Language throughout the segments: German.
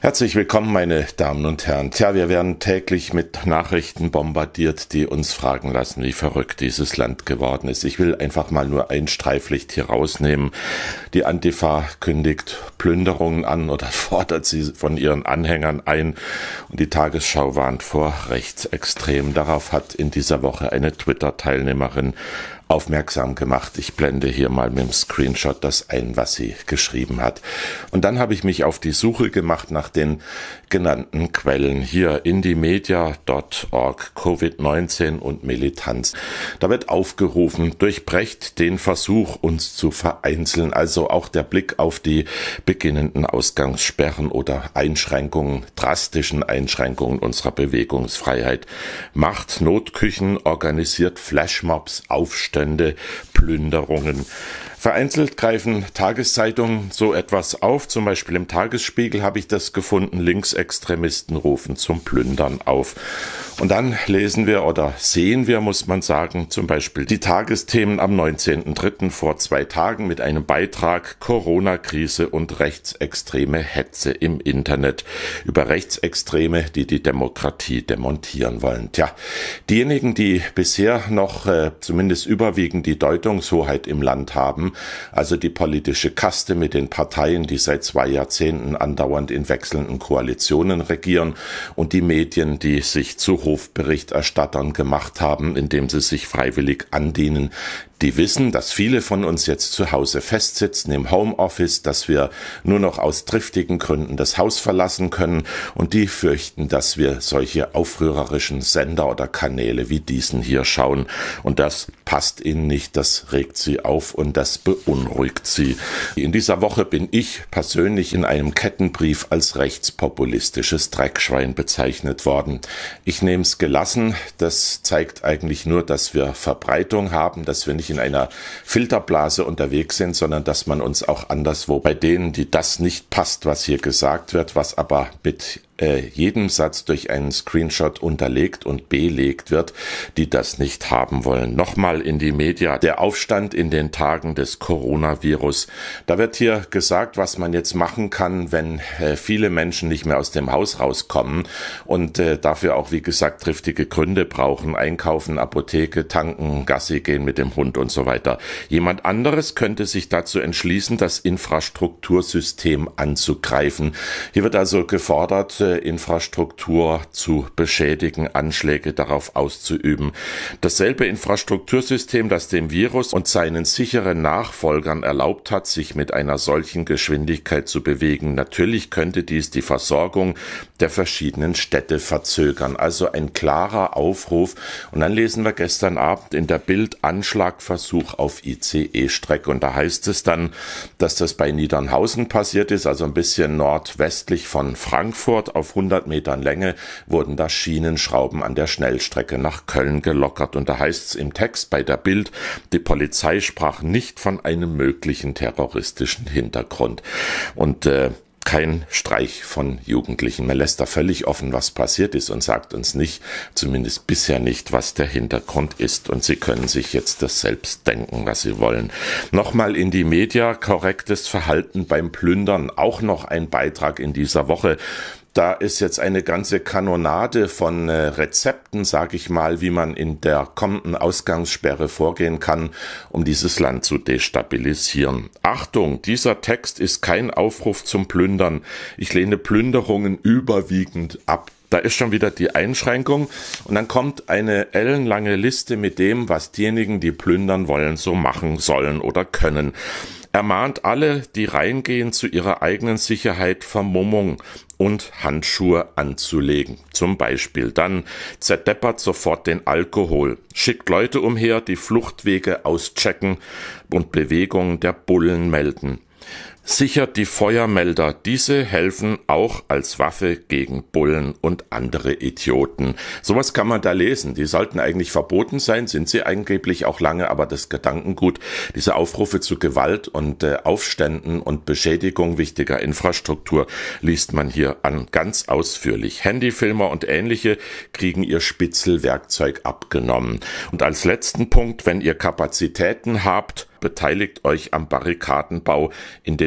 Herzlich willkommen, meine Damen und Herren. Tja, wir werden täglich mit Nachrichten bombardiert, die uns fragen lassen, wie verrückt dieses Land geworden ist. Ich will einfach mal nur ein Streiflicht hier rausnehmen. Die Antifa kündigt Plünderungen an oder fordert sie von ihren Anhängern ein. Und die Tagesschau warnt vor Rechtsextremen. Darauf hat in dieser Woche eine Twitter-Teilnehmerin aufmerksam gemacht. Ich blende hier mal mit dem Screenshot das ein, was sie geschrieben hat. Und dann habe ich mich auf die Suche gemacht nach den genannten Quellen. Hier indymedia.org, Covid-19 und Militanz. Da wird aufgerufen, durchbrecht den Versuch, uns zu vereinzeln. Also auch der Blick auf die beginnenden Ausgangssperren oder Einschränkungen, drastischen Einschränkungen unserer Bewegungsfreiheit. Macht Notküchen, organisiert Flashmobs, Aufstände, Plünderungen. Vereinzelt greifen Tageszeitungen so etwas auf, zum Beispiel im Tagesspiegel habe ich das gefunden, Linksextremisten rufen zum Plündern auf. Und dann lesen wir oder sehen wir, muss man sagen, zum Beispiel die Tagesthemen am 19.03. vor 2 Tagen mit einem Beitrag Corona-Krise und rechtsextreme Hetze im Internet über Rechtsextreme, die die Demokratie demontieren wollen. Tja, diejenigen, die bisher noch zumindest überwiegend die Deutungshoheit im Land haben, also die politische Kaste mit den Parteien, die seit 2 Jahrzehnten andauernd in wechselnden Koalitionen regieren und die Medien, die sich zu Hofberichterstattern gemacht haben, indem sie sich freiwillig andienen, die wissen, dass viele von uns jetzt zu Hause festsitzen im Homeoffice, dass wir nur noch aus triftigen Gründen das Haus verlassen können und die fürchten, dass wir solche aufrührerischen Sender oder Kanäle wie diesen hier schauen. Und das passt ihnen nicht, das regt sie auf und das beunruhigt sie. In dieser Woche bin ich persönlich in einem Kettenbrief als rechtspopulistisches Dreckschwein bezeichnet worden. Ich nehme es gelassen, das zeigt eigentlich nur, dass wir Verbreitung haben, dass wir nicht in einer Filterblase unterwegs sind, sondern dass man uns auch anderswo bei denen, die das nicht passt, was hier gesagt wird, was aber mit jedem Satz durch einen Screenshot unterlegt und belegt wird, die das nicht haben wollen. Nochmal in die Media. Der Aufstand in den Tagen des Coronavirus. Da wird hier gesagt, was man jetzt machen kann, wenn viele Menschen nicht mehr aus dem Haus rauskommen und dafür auch, wie gesagt, triftige Gründe brauchen. Einkaufen, Apotheke, tanken, Gassi gehen mit dem Hund und so weiter. Jemand anderes könnte sich dazu entschließen, das Infrastruktursystem anzugreifen. Hier wird also gefordert, Infrastruktur zu beschädigen, Anschläge darauf auszuüben. Dasselbe Infrastruktursystem, das dem Virus und seinen sicheren Nachfolgern erlaubt hat, sich mit einer solchen Geschwindigkeit zu bewegen. Natürlich könnte dies die Versorgung der verschiedenen Städte verzögern. Also ein klarer Aufruf. Und dann lesen wir gestern Abend in der Bild Anschlagversuch auf ICE-Strecke. Und da heißt es dann, dass das bei Niedernhausen passiert ist, also ein bisschen nordwestlich von Frankfurt. Auf 100 Metern Länge wurden da Schienenschrauben an der Schnellstrecke nach Köln gelockert. Und da heißt es im Text bei der Bild, die Polizei sprach nicht von einem möglichen terroristischen Hintergrund. Und kein Streich von Jugendlichen. Man lässt da völlig offen, was passiert ist und sagt uns nicht, zumindest bisher nicht, was der Hintergrund ist. Und Sie können sich jetzt das selbst denken, was Sie wollen. Nochmal in die Media, korrektes Verhalten beim Plündern. Auch noch ein Beitrag in dieser Woche. Da ist jetzt eine ganze Kanonade von Rezepten, sage ich mal, wie man in der kommenden Ausgangssperre vorgehen kann, um dieses Land zu destabilisieren. Achtung, dieser Text ist kein Aufruf zum Plündern. Ich lehne Plünderungen überwiegend ab. Da ist schon wieder die Einschränkung und dann kommt eine ellenlange Liste mit dem, was diejenigen, die plündern wollen, so machen sollen oder können. Ermahnt alle, die reingehen, zu ihrer eigenen Sicherheit Vermummung und Handschuhe anzulegen. Zum Beispiel dann zerdeppert sofort den Alkohol, schickt Leute umher, die Fluchtwege auschecken und Bewegungen der Bullen melden. Sichert die Feuermelder, diese helfen auch als Waffe gegen Bullen und andere Idioten. Sowas kann man da lesen, die sollten eigentlich verboten sein, sind sie angeblich auch lange, aber das Gedankengut, diese Aufrufe zu Gewalt und Aufständen und Beschädigung wichtiger Infrastruktur liest man hier an, ganz ausführlich. Handyfilmer und ähnliche kriegen ihr Spitzelwerkzeug abgenommen. Und als letzten Punkt, wenn ihr Kapazitäten habt, beteiligt euch am Barrikadenbau in den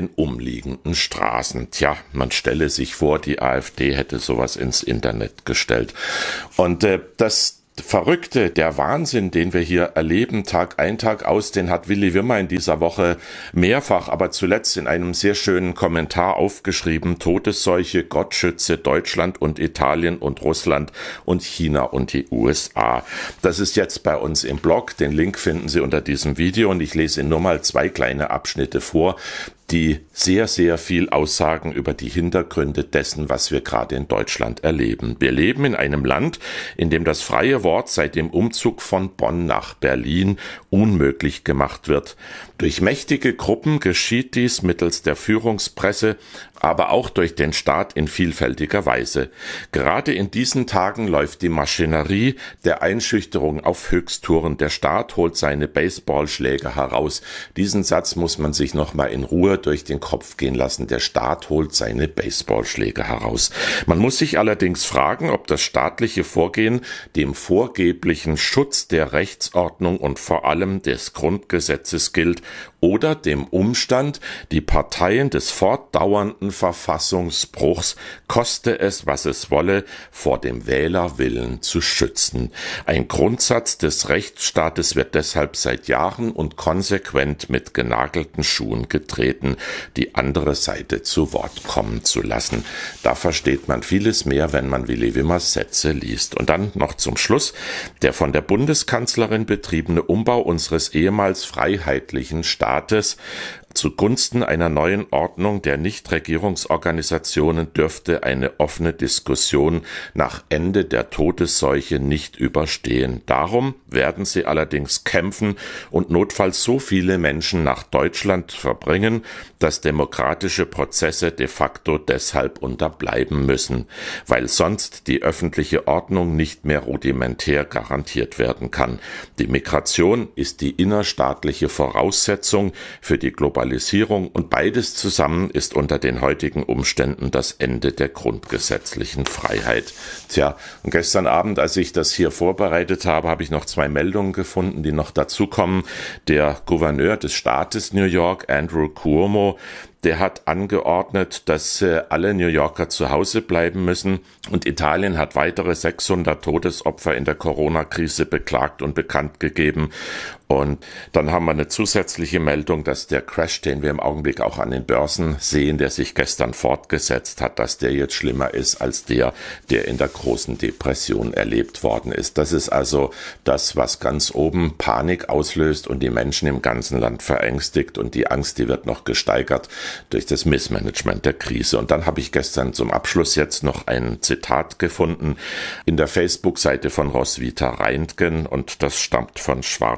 den umliegenden Straßen. Tja, man stelle sich vor, die AfD hätte sowas ins Internet gestellt. Und das Verrückte, der Wahnsinn, den wir hier erleben, Tag ein, Tag aus, den hat Willi Wimmer in dieser Woche mehrfach, aber zuletzt in einem sehr schönen Kommentar aufgeschrieben. Todesseuche, Gott schütze Deutschland und Italien und Russland und China und die USA. Das ist jetzt bei uns im Blog. Den Link finden Sie unter diesem Video und ich lese Ihnen nur mal 2 kleine Abschnitte vor, die sehr, sehr viel aussagen über die Hintergründe dessen, was wir gerade in Deutschland erleben. Wir leben in einem Land, in dem das freie Wort seit dem Umzug von Bonn nach Berlin unmöglich gemacht wird. Durch mächtige Gruppen geschieht dies mittels der Führungspresse, aber auch durch den Staat in vielfältiger Weise. Gerade in diesen Tagen läuft die Maschinerie der Einschüchterung auf Höchsttouren. Der Staat holt seine Baseballschläger heraus. Diesen Satz muss man sich noch mal in Ruhe durch den Kopf gehen lassen. Der Staat holt seine Baseballschläger heraus. Man muss sich allerdings fragen, ob das staatliche Vorgehen dem vorgeblichen Schutz der Rechtsordnung und vor allem des Grundgesetzes gilt oder dem Umstand, die Parteien des fortdauernden Verfassungsbruchs, koste es, was es wolle, vor dem Wählerwillen zu schützen. Ein Grundsatz des Rechtsstaates wird deshalb seit Jahren und konsequent mit genagelten Schuhen getreten, die andere Seite zu Wort kommen zu lassen. Da versteht man vieles mehr, wenn man Willi Wimmers Sätze liest. Und dann noch zum Schluss: Der von der Bundeskanzlerin betriebene Umbau unseres ehemals freiheitlichen Staates zugunsten einer neuen Ordnung der Nichtregierungsorganisationen dürfte eine offene Diskussion nach Ende der Todesseuche nicht überstehen. Darum werden sie allerdings kämpfen und notfalls so viele Menschen nach Deutschland verbringen, dass demokratische Prozesse de facto deshalb unterbleiben müssen, weil sonst die öffentliche Ordnung nicht mehr rudimentär garantiert werden kann. Die Migration ist die innerstaatliche Voraussetzung für die Globalisierung und beides zusammen ist unter den heutigen Umständen das Ende der grundgesetzlichen Freiheit. Tja, und gestern Abend, als ich das hier vorbereitet habe, habe ich noch 2 Meldungen gefunden, die noch dazukommen. Der Gouverneur des Staates New York, Andrew Cuomo, der hat angeordnet, dass alle New Yorker zu Hause bleiben müssen. Und Italien hat weitere 600 Todesopfer in der Corona-Krise beklagt und bekannt gegeben. Und dann haben wir eine zusätzliche Meldung, dass der Crash, den wir im Augenblick auch an den Börsen sehen, der sich gestern fortgesetzt hat, dass der jetzt schlimmer ist als der in der großen Depression erlebt worden ist. Das ist also das, was ganz oben Panik auslöst und die Menschen im ganzen Land verängstigt. Und die Angst, die wird noch gesteigert durch das Missmanagement der Krise. Und dann habe ich gestern zum Abschluss jetzt noch ein Zitat gefunden in der Facebook-Seite von Roswitha Reintgen und das stammt von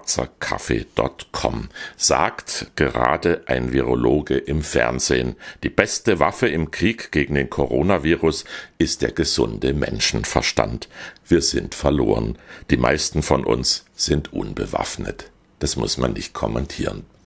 schwarzerkaffee.com. Sagt gerade ein Virologe im Fernsehen: Die beste Waffe im Krieg gegen den Coronavirus ist der gesunde Menschenverstand. Wir sind verloren. Die meisten von uns sind unbewaffnet. Das muss man nicht kommentieren.